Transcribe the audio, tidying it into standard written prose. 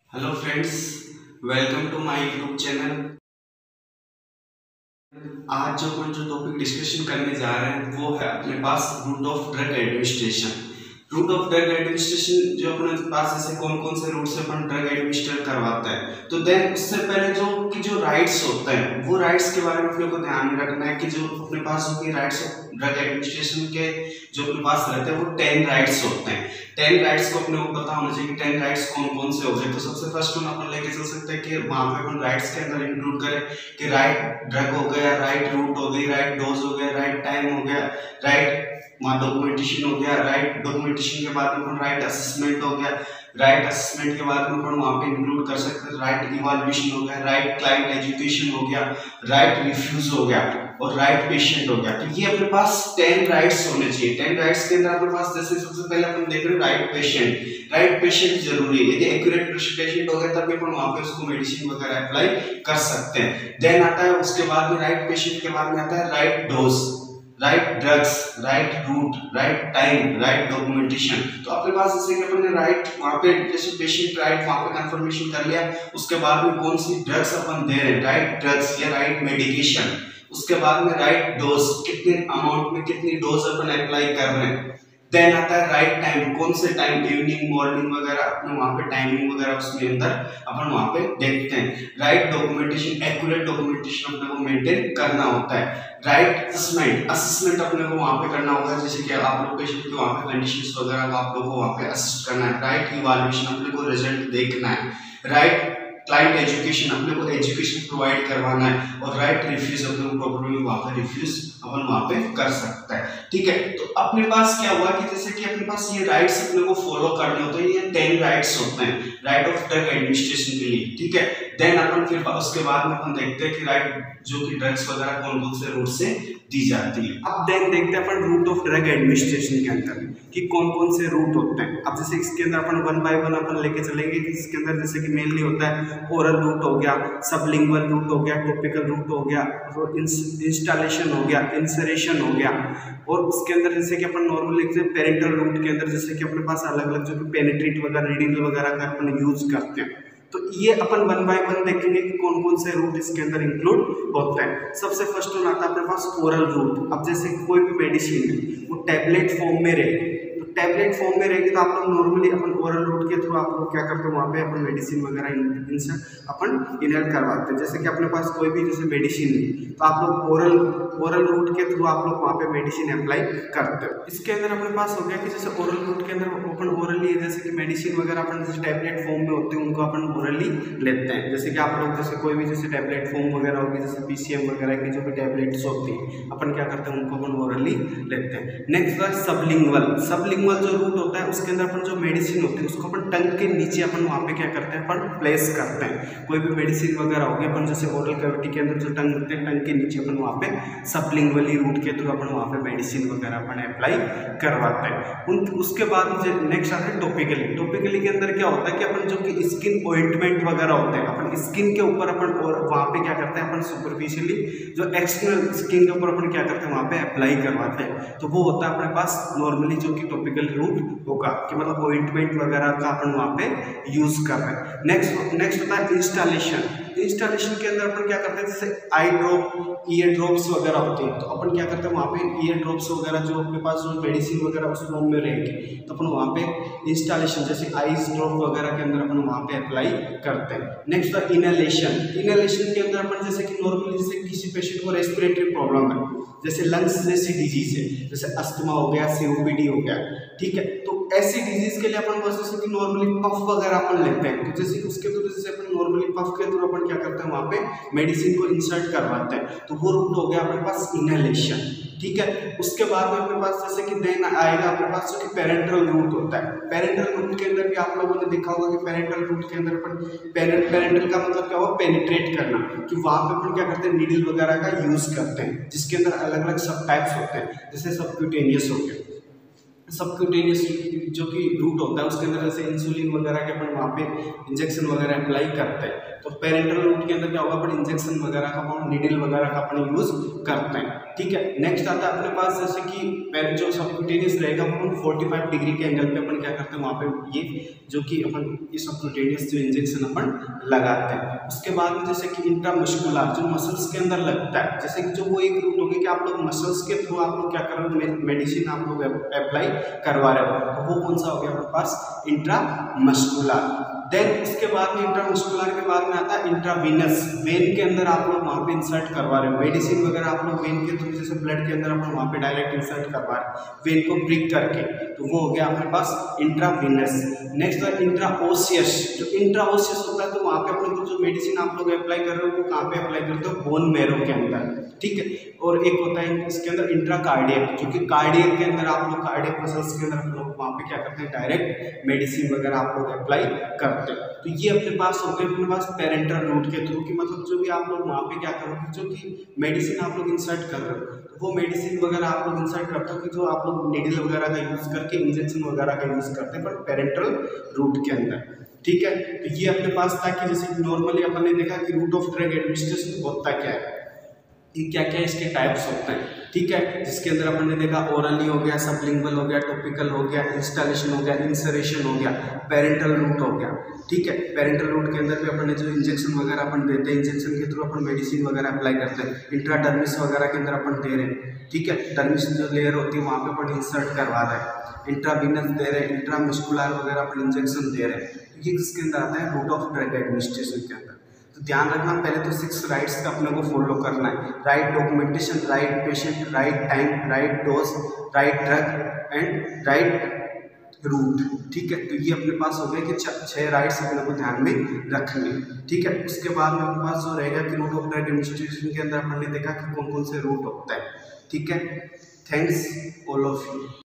Hello friends, welcome to my YouTube channel. आज जो topic discussion करने जा रहे हैं वो है अपने पास route of drug administration. Route of drug administration जो अपने पास ऐसे कौन कौन से रूट से अपन ड्रग एडमिनिस्टर करवाता है। तो देन उससे पहले जो राइट्स होते हैं वो राइट्स के बारे में अपने को ध्यान में रखना है कि जो अपने पास जो राइट्स ड्रग एडमिनिस्ट्रेशन के जो अपने पास रहते हैं वो 10 राइट्स होते हैं। 10 राइट्स को अपने को पता होना चाहिए कि 10 राइट्स कौन कौन से हो गए। तो सबसे फर्स्ट वन अपन लेके चल सकते हैं कि वहाँ पे अपन राइट्स के अंदर इंक्लूड करें कि राइट ड्रग हो गया, राइट रूट हो गई, राइट डोज हो गया, राइट टाइम हो गया, राइट डॉक्यूमेंटेशन हो गया, राइट डॉक्यूमेंटेशन के बाद में राइट असेसमेंट हो गया, राइट असेसमेंट के बाद में अपन वहाँ पे इंक्लूड कर सकते हैं राइट इवैल्यूएशन हो गया, राइट क्लाइंट एजुकेशन हो गया, राइट रिफ्यूज हो गया और राइट पेशेंट हो गया। तो ये अपने पास 10 राइट्स होने चाहिए। 10 राइट्स के अंदर अपने पास जैसे सबसे पहले अपन देख रहे हैं राइट पेशेंट। राइट पेशेंट जरूरी है, यदि एक्यूरेट पेशेंट हो गया तभी अपन वहाँ पे उसको मेडिसिन वगैरह अप्लाई कर सकते हैं। देन आता है उसके बाद में राइट पेशेंट के बाद में आता है right dose, right drugs, right route, right time, right documentation. तो अपने पास जैसे कि अपन ने राइट वहाँ पे जैसे पेशेंट राइट वहाँ पे कंफर्मेशन कर लिया, उसके बाद में कौन सी ड्रग्स अपन दे रहे हैं, राइट ड्रग्स या राइट मेडिकेशन। उसके बाद में राइट डोज, कितने अमाउंट में कितनी डोज अपन अप्लाई कर रहे हैं। देन आता है राइट टाइम, कौन से टाइम, इवनिंग, मॉर्निंग वगैरह अपने वहाँ पे टाइमिंग वगैरह उसके अंदर अपन वहाँ पे देखते हैं। राइट डॉक्यूमेंटेशन, एक्यूरेट डॉक्यूमेंटेशन अपने को मेंटेन करना होता है। राइट असेसमेंट, असेसमेंट अपने को वहाँ पे करना होगा, जैसे कि आप लोग पेशेंट के वहाँ पे कंडीशंस वगैरह आप लोग को वहाँ पे असिस्ट करना है। राइट इवैल्यूएशन, अपने को रिजल्ट देखना है। राइट क्लाइंट एजुकेशन, अपने को एजुकेशन प्रोवाइड करवाना है। और राइट रिफ्यूज, अपने को प्रॉब्लम वहाँ पे रिफ्यूज अपन वहाँ पे कर सकता है। ठीक है, तो अपने पास क्या हुआ कि जैसे कि अपने पास ये राइट्स अपने को फॉलो करने होते हैं। ये 10 राइट्स होते हैं राइट ऑफ ड्रग एडमिनिस्ट्रेशन के लिए। ठीक है, देन अपन फिर उसके बाद में अपन देखते हैं कि राइट जो कि ड्रग्स वगैरह कौन कौन से रूट से दी जाती है। अब देन देखते हैं अपन रूट ऑफ ड्रग एडमिनिस्ट्रेशन के अंदर कि कौन कौन से रूट होते हैं। अब जैसे इसके अंदर अपन वन बाय वन अपन लेके चलेंगे कि इसके अंदर जैसे कि मेनली होता है ओरल रूट हो गया, सबलिंगुअल रूट हो गया, टॉपिकल रूट हो गया, और इंस्टॉलेशन हो गया, इंसरेशन हो गया। और उसके अंदर जैसे कि अपन नॉर्मली पेरेंटल रूट के अंदर जैसे कि अपने पास अलग अलग जो पेनिट्रेट वगैरह नीडल वगैरह का अपन यूज करते हैं। तो ये अपन वन बाय वन देखेंगे कि कौन कौन से रूट इसके अंदर इंक्लूड होते हैं। सबसे फर्स्ट वन आता है अपने पास ओरल रूट। अब जैसे कोई भी मेडिसिन है वो टैबलेट फॉर्म में रहेगी, तो टैबलेट फॉर्म में रहेगी तो आप लोग नॉर्मली अपन ओरल रूट के थ्रू आप लोग क्या करते हैं, वहाँ पे अपन मेडिसिन वगैरह इनसे अपन इनहेल करवाते हैं। जैसे कि अपने पास कोई भी जैसे मेडिसिन है तो आप लोग ओरल रूट के थ्रू आप लोग वहाँ पे मेडिसिन अप्लाई करते हो। इसके अंदर अपने पास हो गया कि जैसे ओरल रूट के अंदर अपन ओरली जैसे कि मेडिसिन वगैरह अपन जैसे टैबलेट फॉर्म में होते हैं उनको अपन ओरली लेते हैं। जैसे कि आप लोग जैसे कोई भी जैसे टैबलेट फॉर्म वगैरह होगी, जैसे पीसीएम वगैरह की जो भी टैबलेट्स होती हैं अपन क्या करते हैं उनको अपन ओरली लेते हैं। नेक्स्ट है सबलिंगुअल। सबलिंगुअल जो रूट होता है उसके अंदर अपन जो मेडिसिन होती है उसको अपन टंग के नीचे अपन वहाँ पे क्या करते हैं, अपन प्लेस करते हैं। कोई भी मेडिसिन वगैरह होगी अपन जैसे ओरल कैविटी के अंदर जो टंग होते हैं, टंग के नीचे अपन वहाँ पे सबलिंगुअली रूट के थ्रू अपन वहाँ पे मेडिसिन वगैरह अपन अप्लाई करवाते हैं। उसके बाद नेक्स्ट आता है टॉपिकली। टॉपिकली के अंदर क्या होता है कि अपन जो कि स्किन ऑइंटमेंट वगैरह होते हैं अपन स्किन के ऊपर अपन और वहाँ पे क्या करते हैं अपन सुपरफिशियली जो एक्सटर्नल स्किन के ऊपर अपन क्या करते हैं वहाँ पे अप्लाई करवाते हैं। तो वो होता है अपने पास नॉर्मली जो कि टॉपिकल रूट होगा कि मतलब ऑइंटमेंट वगैरह का अपन वहाँ पे यूज कर रहे हैं। नेक्स्ट होता है इंस्टॉलेशन। इंस्टॉलेशन के अंदर अपन क्या करते हैं, जैसे आई ड्रॉप, ईयर ड्रॉप्स वगैरह होती हैं तो अपन क्या करते हैं वहाँ पे ईयर ड्रॉप्स वगैरह जो अपने पास जो मेडिसिन वगैरह उस फॉर्म में रहेगी तो अपन वहाँ पे इंस्टॉलेशन जैसे आईज ड्रॉप वगैरह के अंदर अपन वहाँ पे अप्लाई करते हैं। नेक्स्ट है इनहेलेशन। इनहेलेशन के अंदर अपन जैसे कि नॉर्मली जैसे किसी पेशेंट को रेस्पिरेटरी प्रॉब्लम है, जैसे लंग्स जैसी डिजीज है, जैसे अस्थमा हो गया, सीओपीडी हो गया, ठीक है, तो ऐसी डिजीज के लिए अपन बस जैसे कि नॉर्मली पफ वगैरह अपन लेते हैं। तो जैसे उसके थ्रू जैसे अपन नॉर्मली पफ के थ्रू अपन क्या करते हैं वहाँ पे मेडिसिन को इंसर्ट करवाते हैं। तो वो रूट हो गया अपने पास इनहेलेशन। ठीक है, उसके बाद में अपने पास जैसे कि देन आएगा अपने पास जो कि पेरेंटल रूट होता है। पेरेंटल रूट के अंदर भी आप लोगों ने देखा होगा कि पेरेंटल रूट के अंदर अपन पेरेंटल का मतलब क्या हुआ, पेनिट्रेट करना, कि वहाँ पे अपन क्या करते हैं नीडल वगैरह का यूज करते हैं जिसके अंदर अलग अलग सब टाइप्स होते हैं। जैसे सबक्यूटेनियस हो गया, सबक्यूटेनियस जो कि रूट होता है उसके अंदर जैसे इंसुलिन वगैरह के अपन वहाँ पे इंजेक्शन वगैरह अप्लाई करते हैं। तो पेरेंटल रूट के अंदर क्या होगा, अपन इंजेक्शन वगैरह का अपन नीडल वगैरह का अपन यूज करते हैं। ठीक है, नेक्स्ट आता है अपने पास जैसे कि जो सबक्यूटेनियस रहेगा वो 45 डिग्री के एंगल पे अपन अपन क्या करते हैं वहाँ पे ये जो कि अपन ये सबक्यूटेनियस जो इंजेक्शन अपन लगाते हैं। उसके बाद में जैसे कि इंट्रामस्कुलर जो मसल्स के अंदर लगता है, जैसे कि जो वो एक रूट होगी कि आप लोग मसल्स के थ्रू आप लोग क्या कर रहे हो, मेडिसिन आप लोग अप्लाई करवा रहे हो, तो वो कौन सा हो गया आपके पास, इंट्रामस्कुलर। देन इसके बाद में इंट्रामस्कुलर के बाद में आता है इंट्रावीनस, वेन के अंदर आप लोग वहाँ पे इंसर्ट करवा रहे हो मेडिसिन वगैरह, आप लोग वेन के थ्रू जैसे ब्लड के अंदर अपन वहाँ पे डायरेक्ट इंसर्ट करवा रहे हैं वेन को ब्रिक करके, तो वो हो गया अपने पास इंट्रावीनस। नेक्स्ट है इंट्राओसियस, जो इंट्राओसियस होता है तो वहाँ पे अपने को जो मेडिसिन आप लोग अप्लाई कर रहे हो वो कहाँ पे अप्लाई करते हो, बोन मैरो के अंदर, ठीक है। और एक होता है इसके अंदर इंट्राकार्डियक, जो कि कार्डियक के अंदर आप लोग कार्डियक मसल्स के अंदर आप लोग वहाँ पे क्या करते हैं, डायरेक्ट मेडिसिन वगैरह आप लोग अप्लाई करते हैं। तो ये अपने पास हो गए अपने पास पेरेंटल रूट के थ्रू की, मतलब जो भी आप लोग वहाँ पे क्या करोगे, जो कि मेडिसिन आप लोग इंसर्ट कर रहे हो तो वो मेडिसिन वगैरह आप लोग इंसर्ट करते हो कि जो आप लोग नीडल वगैरह का यूज़ करके इंजेक्शन वगैरह का यूज़ करते हैं, पर पेरेंटल रूट के अंदर, ठीक है। तो ये अपने पास था कि जैसे नॉर्मली अपन ने देखा कि रूट ऑफ ड्रग एडमिनिस्ट्रेशन होता क्या है, ये क्या क्या इसके टाइप्स होते हैं, ठीक है। जिसके अंदर अपन ने देखा ओरली हो गया, सबलिंगुअल हो गया, टॉपिकल हो गया, इंस्टॉलेशन हो गया, इंसरेशन हो गया, पेरेंटल रूट हो गया, ठीक है। पेरेंटल रूट के अंदर भी अपन ने जो इंजेक्शन वगैरह अपन देते हैं, इंजेक्शन के थ्रू अपन मेडिसिन वगैरह अप्लाई करते हैं। इंट्राडर्मिस वगैरह के अंदर अपन दे रहे हैं, ठीक है, डर्मिस जो लेयर होती है वहाँ पे अपन इंसर्ट करवा रहे हैं, इंट्रावीनस दे रहे हैं, इंट्रामस्कुलर वगैरह अपन इंजेक्शन दे रहे हैं, ये किसके अंदर आता है, रूट ऑफ ड्रग एडमिनिस्ट्रेशन के अंदर। तो ध्यान रखना, पहले तो 6 राइट्स का अपने को फॉलो करना है, right documentation, right patient, right time, right dose, right drug and right route, ठीक है। तो ये अपने पास हो गया कि 6 राइट्स अपने को ध्यान में रखने, ठीक है। उसके बाद में अपने पास जो रहेगा कि रूट ऑफ ड्रग एडमिनिस्ट्रेशन के अंदर अपन ने देखा कि कौन कौन से रूट होता है, ठीक है। Thanks all of you.